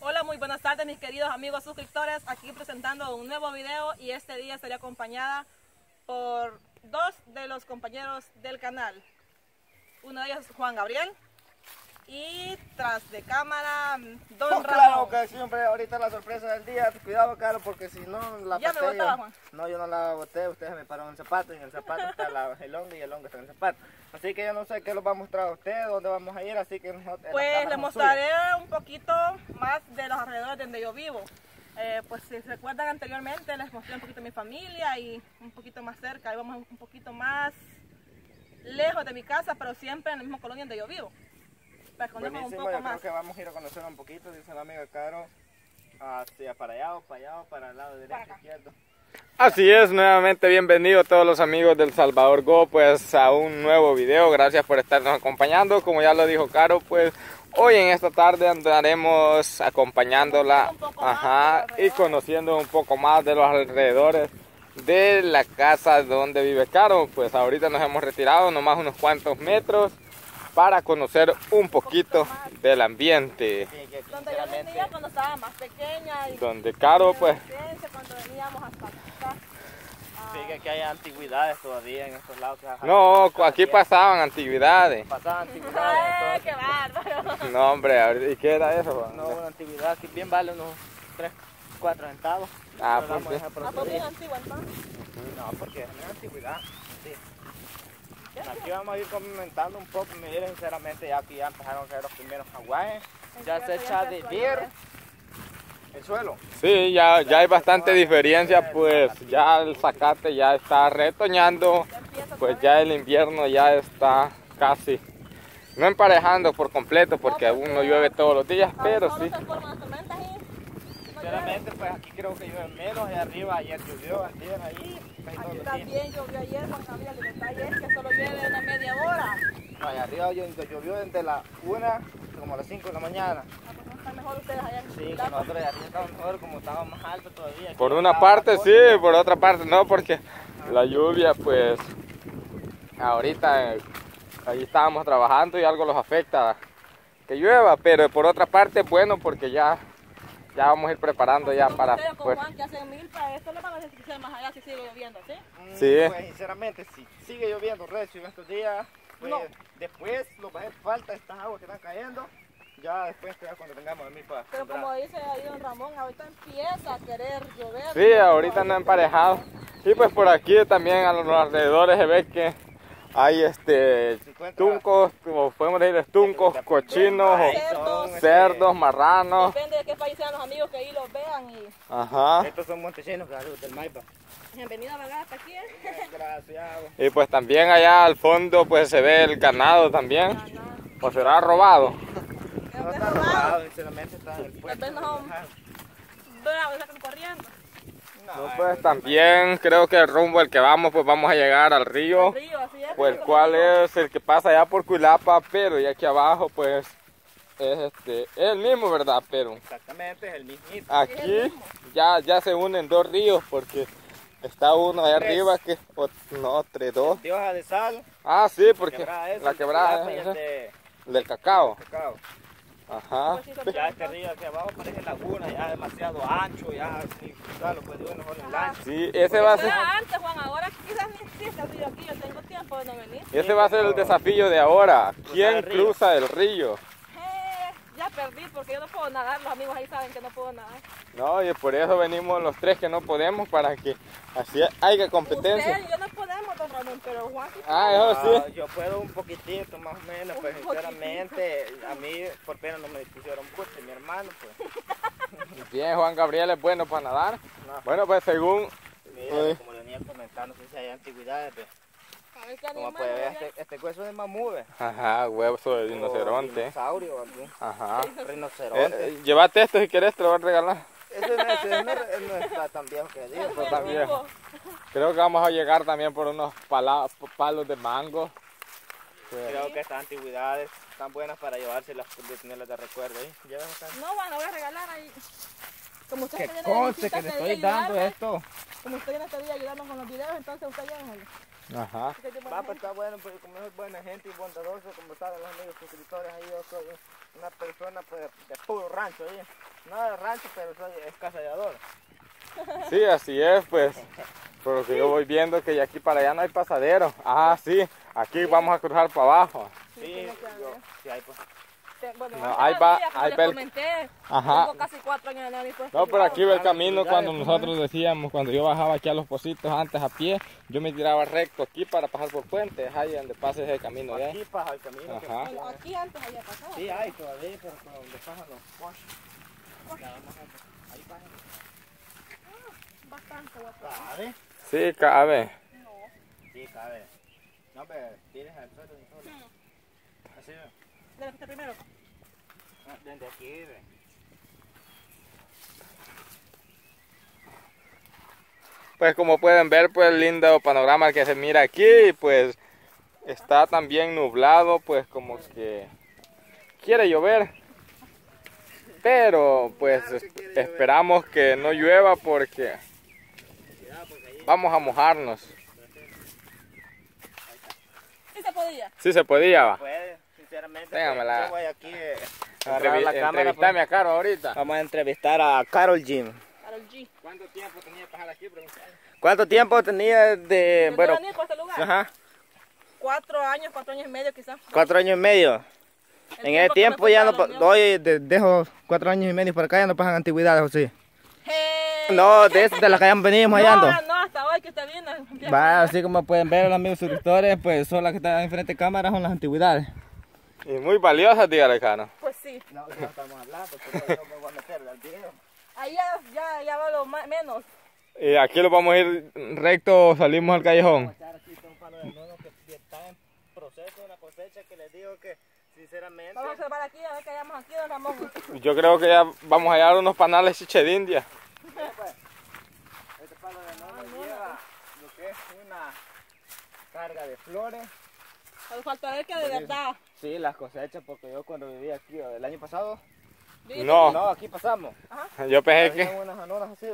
Hola, muy buenas tardes mis queridos amigos suscriptores, aquí presentando un nuevo video y este día estaré acompañada por dos de los compañeros del canal. Uno de ellos es Juan Gabriel y tras de cámara Don Ramón. Claro que siempre ahorita la sorpresa del día, cuidado Caro, porque si no la ¿Ya me botaba, Juan? No, yo no la boté, ustedes me pararon el zapato y en el zapato está el hongo y el hongo está en el zapato. Así que yo no sé qué los va a mostrar a ustedes, dónde vamos a ir, así que nosotros... Pues les mostraré un poquito más de los alrededores donde yo vivo. Pues si se recuerdan anteriormente les mostré un poquito de mi familia y un poquito más cerca, ahí vamos un poquito más lejos de mi casa, pero siempre en la misma colonia donde yo vivo. Para conocernos un poco yo más. creo que vamos a ir a conocer un poquito, dice la amiga Caro, hacia para allá o para el lado derecho, izquierdo. Así es, nuevamente bienvenidos todos los amigos del Salvador Go, pues a un nuevo video. Gracias por estarnos acompañando. Como ya lo dijo Caro, pues hoy en esta tarde andaremos acompañándola y conociendo un poco más de los alrededores de la casa donde vive Caro. Pues ahorita nos hemos retirado nomás unos cuantos metros para conocer un poquito del ambiente. Sí, donde yo venía cuando estaba más pequeña. Y donde Caro pues... Cuando veníamos hasta acá. Sí, que hay antigüedades todavía en estos lados. No, aquí pasaban antigüedades. Pasaban antigüedades. ¡Qué bárbaro! No, hombre, ¿y qué era eso? No, una antigüedad que bien vale unos 3, 4 centavos. Ah, pues sí. ¿Pues bien antigua entonces? No, porque es una antigüedad. Sí. Aquí vamos a ir comentando un poco, miren, sinceramente ya aquí ya empezaron a ser los primeros aguajes. Ya se echa de ver el suelo. Sí, ya hay bastante diferencia, pues ya el zacate ya está retoñando, pues ya el invierno ya está casi, no emparejando por completo porque aún no ljueve todos los días, pero sí. Sinceramente pues aquí creo que llueve menos, y arriba ayer llovió, ayer ahí. Aquí también llovió ayer, Juan Gabriel, el detalle es que solo llueve una media hora. Allá arriba llovió desde la 1 como a las 5 de la mañana. Pues no están mejor ustedes allá en Sí, que nosotros allá arriba estamos mejor, como estábamos más altos todavía. Por una parte sí, por otra parte no, porque la lluvia pues ahorita ahí estábamos trabajando y algo los afecta que llueva, pero por otra parte bueno porque ya vamos a ir preparando ya para... Ustedes con Juan que hacen milpa, esto le van a decir más allá si sigue lloviendo, ¿sí? Sí. Pues sinceramente si sigue lloviendo recio en estos días, pues no. Después lo que hace falta estas aguas que están cayendo, ya después cuando tengamos el milpa. Pero como dice ahí Don Ramón, ahorita empieza a querer llover. Sí, ahorita no emparejado. Y pues por aquí también a los alrededores se ve que hay tuncos, como podemos decir, tuncos, cochinos, cerdos, marranos. Depende de qué país sean los amigos que ahí los vean. Y... Ajá. Estos son montesinos del Maipa. Bienvenido a vagar hasta aquí. Gracias. Y pues también allá al fondo pues se ve el ganado también. ¿O será robado? No está robado, sinceramente está en el puesto. Tal vez no sacan corriendo. No, pues también creo que el rumbo al que vamos, pues vamos a llegar al río, Así es, pues el cual es el que pasa allá por Cuilapa, pero y aquí abajo pues es el mismo, ¿verdad? Pero exactamente, es el mismito. aquí ya se unen dos ríos porque está uno allá arriba que, no, dos. De hoja de sal. Ah, sí, porque la quebrada es del cacao. Ajá. Ya este río aquí abajo parece laguna, ya demasiado ancho, ya sin cruzarlo, pues uno solo en lancha. Sí, ese va a ser... Antes, Juan, ahora quizás ni existe el río aquí, yo tengo tiempo de no venir. Ese va a ser el desafío de ahora. ¿Quién cruza el río? Ya perdí porque yo no puedo nadar, los amigos ahí saben que no puedo nadar. No, y por eso venimos los tres que no podemos, para que así haya competencia. Usted y yo no podemos, Don Ramón, pero Juan sí puede. Eso sí. Yo puedo un poquitito, más o menos, pues sinceramente, a mí por pena no me pusieron mucho, mi hermano, pues. Bien, Juan Gabriel es bueno para nadar. No. Bueno, pues según... Mira, como le venía comentando, no sé si hay antigüedades, pues. Como puede ver, este hueso es de mamú, ¿ves? Ajá, hueso de rinoceronte. Dinosaurio, algún. Ajá. Rinoceronte. Llévate esto si quieres, te lo voy a regalar. Ese no está tan viejo que digo. Pues también. Creo que vamos a llegar también por unos palos de mango. Creo que estas antigüedades están buenas para llevárselas, de tenerlas de recuerdo. No, bueno, voy a regalar ahí. Como usted que conste que le estoy dando esto. Como usted viene este día a ayudarnos con los videos, entonces usted llévenlo. Ajá. Ese tipo de Va, pues gente. está bueno, porque como es buena gente y bondadoso, como saben los amigos suscriptores, ahí yo soy una persona pues de puro rancho ahí. No de rancho, pero soy escaseador. Sí, así es, pues. Por lo que yo voy viendo que de aquí para allá no hay pasadero. Ah, sí. Aquí vamos a cruzar para abajo. Sí, tiene que haber. sí hay pues. Bueno, No, antes ahí va, había, como ahí les va el- comenté, Ajá. tengo casi 4 años de no ir por este No, por lado. aquí ve el camino cuando actividades, nosotros decíamos, cuando yo bajaba aquí a los pocitos antes a pie, yo me tiraba recto aquí para pasar por puentes, ahí donde pase ese camino de ahí. Aquí pasa el camino. Ajá. Bueno, aquí antes había pasado. Sí hay todavía, pero por donde pasan los Porsche. Ya vamos a... Ahí pasa. Bastante guapo. ¿Cabe? Sí, cabe. No. Sí, cabe. No, pero tienes al suelo y todo. Así ve. ¿De este primero? Ah, desde aquí, ve. Pues como pueden ver, pues lindo panorama que se mira aquí, pues está también nublado, pues como que quiere llover. Pero pues esperamos que no llueva porque vamos a mojarnos. Sí se podía. Sí se podía, va. Puede, sinceramente. Téngamela. Yo voy aquí a agarrar la cámara. Entrevistame a Caro ahorita. Vamos a entrevistar a Carol Jim. Karol G. ¿Cuánto tiempo tenía que pasar aquí? ¿Cuánto tiempo tenía de... Bueno, bueno, venir por este lugar? ajá, 4 años, 4 años y medio quizás. 4 años y medio. En ese tiempo ya no doy, dejo 4 años y medio por acá, ya no pasan antigüedades, ¿o sí? No, de las que ya venimos hallando. No, hasta hoy que usted vino. Va, así como pueden ver los amigos suscriptores, pues son las que están enfrente de cámara, son las antigüedades. Y muy valiosas, dígale, Caro. Pues sí. No, no estamos hablando, pero yo me voy a meter al video. Ahí ya va lo menos. Y aquí lo vamos a ir recto, salimos al callejón. Aquí está un palo de nuevo que está en proceso de la cosecha, que les digo que sinceramente... Vamos a observar aquí, a ver qué hallamos aquí, don Ramón. Yo creo que ya vamos a hallar unos panales chiche de India. Este palo de nuevo lleva lo que es una carga de flores. Solo falta ver que de verdad. Sí, las cosechas, porque yo cuando vivía aquí el año pasado, No, no, aquí pasamos. yo pensé Había que unas anonas así.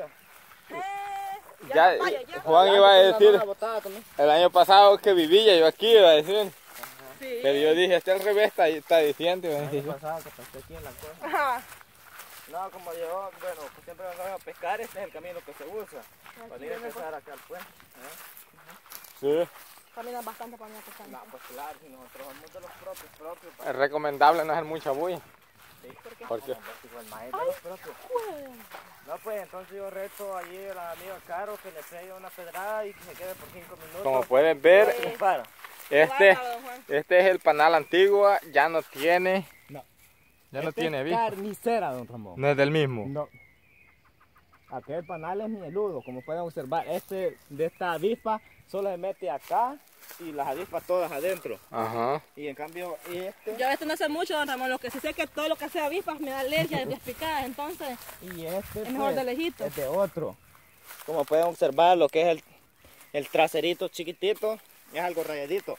ya Juan iba a decir el año pasado que vivía yo aquí, iba a decir. Sí. Pero yo dije, este al revés está diciendo. El año pasado que pasé aquí en la cosa. Ajá. No, como yo, bueno, pues siempre vengo a pescar, este es el camino que se usa. Para ir a empezar acá al puente. Sí, Caminan bastante para mí a pescar. No, pues claro, si nosotros vamos de los propios. es recomendable no hacer mucha bulla. ¿Por qué? Porque El maestro de los propios. No, pues entonces yo reto allí a la amiga Caro que le pegue una pedrada y que se quede por 5 minutos. como pueden ver, Y para. este Bárbaro, don Juan. es el panal antiguo, ya no tiene, No. ya no Este tiene es vista. carnicera, don Ramón. No es del mismo. No. Aquel panal es mieludo, como pueden observar. Este de esta avispa solo se mete acá y las avispas todas adentro. Ajá. Y en cambio este Yo esto no sé mucho, don Ramón. Lo que sí sé es que todo lo que sea avispas me da alergia de picadas. Entonces, y este es mejor de lejito. es de otro. Como pueden observar lo que es el traserito chiquitito, es algo rayadito.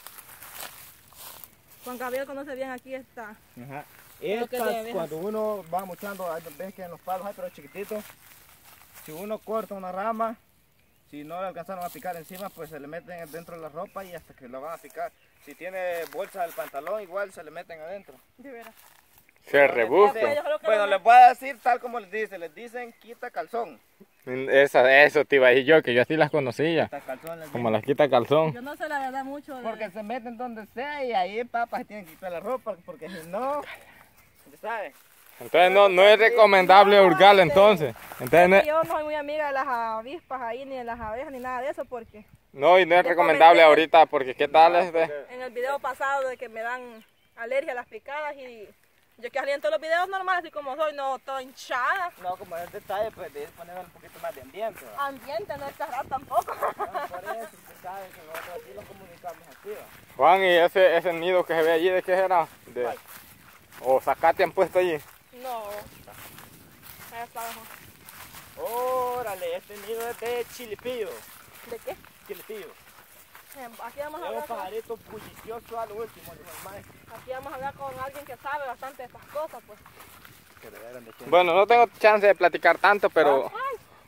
Juan Gabriel conoce bien aquí esta. Ajá. Lo que Estas, te deja. cuando uno va mochando, ves que en los palos hay pero chiquititos. Si uno corta una rama, si no le alcanzaron a picar encima, pues se le meten dentro de la ropa y hasta que lo van a picar. Si tiene bolsa del pantalón, igual se le meten adentro. De veras. Se rebusca. Yo creo que Bueno, no- les voy a decir tal como les dicen quita calzón. Eso te iba a decir yo, que yo así las conocía. Quita calzón les Como dicen. las quita calzón. Yo no sé la verdad mucho de... Porque se meten donde sea y ahí papas se tienen que quitar la ropa, porque si no, ¿ya sabes? Entonces no es recomendable hurgar entonces. Entonces Yo no soy muy amiga de las avispas ahí, ni de las abejas, ni nada de eso, porque no es recomendable ahorita porque qué tal en el video pasado de que me dan alergia a las picadas y yo que salí en todos los videos normales, así como soy, no estoy hinchada. No, como es detalle, pues debes poner un poquito más de ambiente. ¿va? Ambiente, no exagerar tampoco. No, por eso, usted sabe que nosotros aquí nos comunicamos así. ¿va? Juan, y ese nido que se ve allí, ¿de qué será? ¿Cuál? O zacate han puesto allí. No. Ahí está abajo. Órale, este nido es de chilipillo. ¿De qué? Chilipillo. Aquí vamos a Es un hablar con, pajarito bullicioso al último, dijo el maestro. aquí vamos a hablar con alguien que sabe bastante de estas cosas, pues. Que le dieron de chile. Bueno, no tengo chance de platicar tanto, pero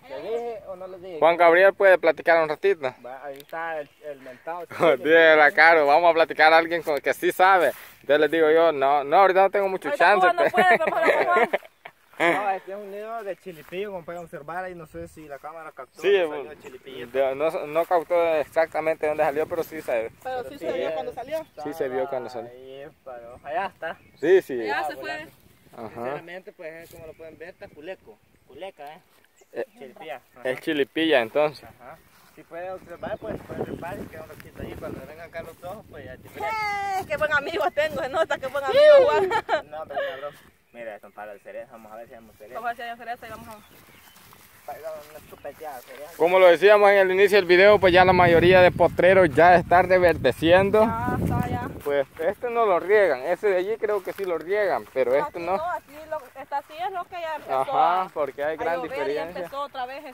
¿Le dije o no le dije? Juan Gabriel puede platicar un ratito. Va, ahí está el mentado. Dígale, Caro, vamos a platicar a alguien que sí sabe. Entonces les digo yo, no, ahorita no tengo mucho chance. No puede, vamos a Juan. No, este es un nido de chilipillo, como pueden observar ahí, no sé si la cámara captó. Sí, salió de chilipillo. no captó exactamente dónde salió, pero sí se Pero sí se vio cuando salió. Sí se vio cuando salió. Ahí, pero allá está. Sí, sí. Ya se fue. Ajá. Sinceramente, pues como lo pueden ver, está culeca, chilipilla. Es chilipilla entonces. Ajá. Si pueden observar, pues pueden observar y queda un ratito ahí. Cuando le vengan acá los ojos, pues ya te Qué buen amigo tengo, se nota que buen amigo Juan. No, pero una broma. Mira, esto para el cerezo, vamos a ver si hacemos cerezo. Vamos a ver si hay cereza y vamos a... Para una chupeteada, cerezo. Como lo decíamos en el inicio del video, pues ya la mayoría de potreros ya están reverdeciendo. Ya está, ya. Pues este no lo riegan, ese de allí creo que sí lo riegan, pero este Aquí no. aquí esta sí es lo que ya empezó Ajá, porque hay gran llover y diferencia. empezó otra vez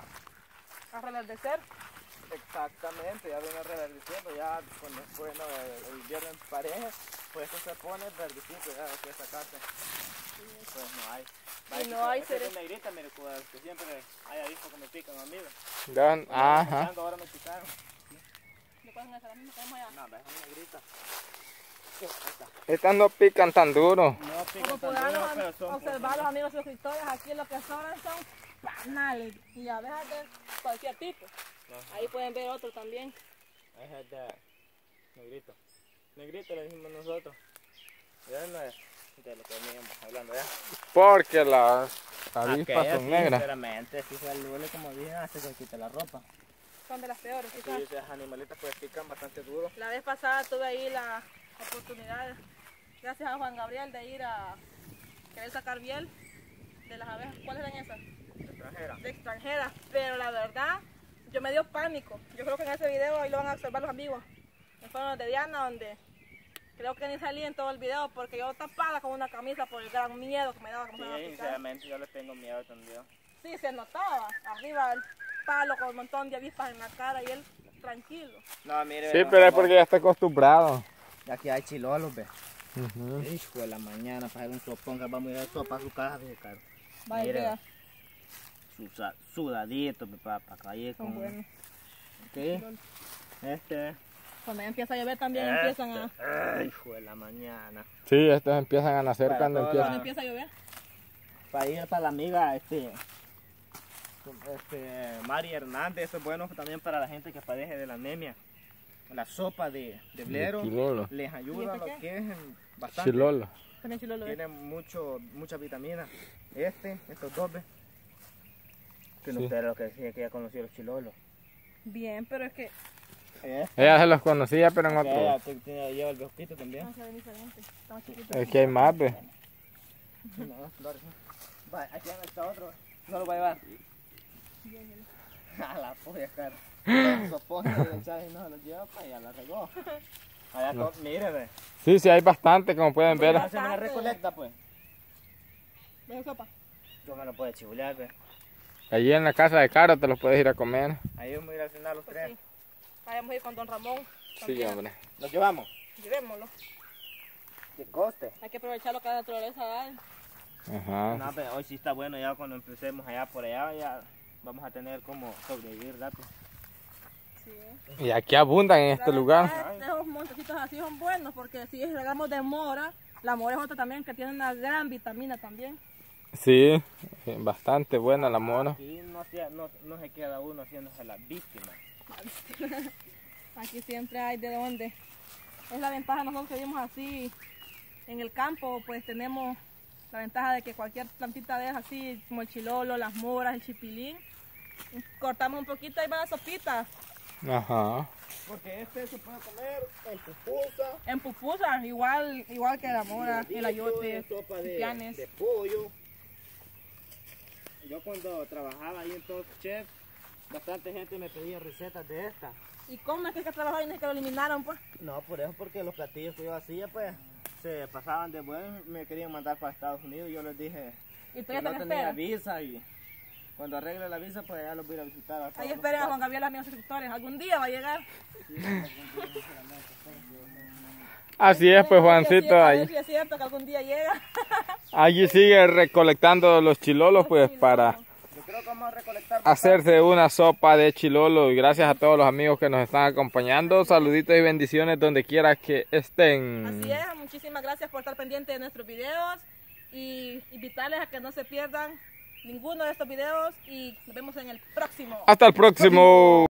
a reverdecer. Exactamente, ya viene reverdeciendo, ya cuando bueno, el invierno en pareja, pues esto se pone verdecito ya después de sacarse. Pues no hay. Y no hay cerezo. cerezo. Negrita, mire, que siempre haya visto que me pican amigos. Ajá. Ahora me picaron. Después en esa la misma tenemos allá. No, es negrita. Estas no pican tan duro. No pican Como tan podrán duro, pero son observar los amigos suscriptores, aquí lo que sobran son panales y abejas de cualquier tipo. Ahí pueden ver otro también. Es de negrito. Negrito le dijimos nosotros. Ya no es de lo que veníamos hablando ya. Porque las avispas son negras. Sinceramente, si se duele como dije, hace que quite la ropa. Son de las peores, Sí, quizás. esas animalitas pues pican bastante duro. La vez pasada tuve ahí la oportunidad, gracias a Juan Gabriel, de ir a querer sacar miel de las abejas. ¿Cuáles eran esas? Extranjera. De extranjeras, pero la verdad, yo me dio pánico. Yo creo que en ese video ahí lo van a observar los amigos. Fueron los de Diana, donde creo que ni salí en todo el video porque yo tapada con una camisa por el gran miedo que me daba que me Sí, iban a picar. sinceramente yo le tengo miedo también. Sí, se notaba. Arriba el palo con un montón de avispas en la cara y él tranquilo. No, mire. Sí, pero es porque ya está acostumbrado. Aquí hay chilolos, ve. Ujú. Hijo de la mañana, para hacer un sopón que vamos a ir a sopar su caja de caro. Vaya Mire, idea. Sudadito, mi papá, calle Son con... buenos. ¿Qué? Este... Cuando ya empieza a llover también empiezan a... Ay, hijo de la mañana. Sí, estos empiezan a nacer Para cuando toda empiezan. Cuando empieza a llover. Para ir para la amiga, Mari Hernández, eso es bueno también para la gente que padece de la anemia. La sopa de blero Chilolo. les ayuda a ¿Y lo este qué? que es bastante. Chilolo. También chilo lo ve. Tiene mucha vitamina. Estos dos, ¿ves? Que no Sí. usted lo que decía que ya conocía los chilolos. Bien, pero es que Ella se los conocía, pero en otro. Ella lleva el bosquito también. no se ven diferentes. Estamos chiquitos. Es que hay más, pues. No, Flores. Va, aquí está otro. No lo va a llevar. A la polla, cara. Sopón de Chávez no se lo lleva para allá, la regó. Allá, mire, ve. Sí, sí, hay bastante, como pueden ver. Vamos a hacer una recolecta, pues. ¿Ves sopa? Yo me lo puedo chibulear, ve. Allí en la casa de Caro te los puedes ir a comer. Ahí vamos a ir a cenar los Pues tres. sí. Vayamos a ir con don Ramón. Sí, también. hombre. ¿Nos llevamos? Llevémoslo. ¿Qué coste? Hay que aprovechar lo que la naturaleza da. Ajá. No, pero hoy sí está bueno, ya cuando empecemos allá por allá, ya vamos a tener como sobrevivir rápido. Sí. Y aquí abundan en La este verdad, lugar. Esos montecitos así son buenos porque si regamos de mora, la mora es otra también que tiene una gran vitamina también. Sí, bastante buena la mona. Aquí no se queda uno haciéndose la víctima. Aquí siempre hay de dónde. Es la ventaja nosotros que vivimos así en el campo, pues tenemos la ventaja de que cualquier plantita de esas así, como el chilolo, las moras, el chipilín, cortamos un poquito y va la sopita. Ajá. Porque se puede comer en pupusa, En pupusas, igual que la mora, el ayote, sopa pipianes. de pollo. Yo cuando trabajaba ahí en Top Chef, bastante gente me pedía recetas de estas. ¿Y cómo es que trabajar y no es que lo eliminaron, pues? No, por eso, porque los platillos que yo hacía, pues, se pasaban de buenos, me querían mandar para Estados Unidos. Yo les dije Y tú que ya no te tenía esperas. visa y cuando arregle la visa, pues ya los voy a ir a visitar. A todos Ahí los esperen a Juan cuatro. Gabriel, amigos suscriptores. Algún día va a llegar. Así es, pues Juancito, A ahí. ver si es cierto que algún día llega. Allí sigue recolectando los chilolos, pues para creo que vamos a recolectar. Hacerse una sopa de chilolo. Y gracias a todos los amigos que nos están acompañando. Saluditos y bendiciones donde quiera que estén. Así es, muchísimas gracias por estar pendientes de nuestros videos. Y invitarles a que no se pierdan ninguno de estos videos. Y nos vemos en el próximo. Hasta el próximo.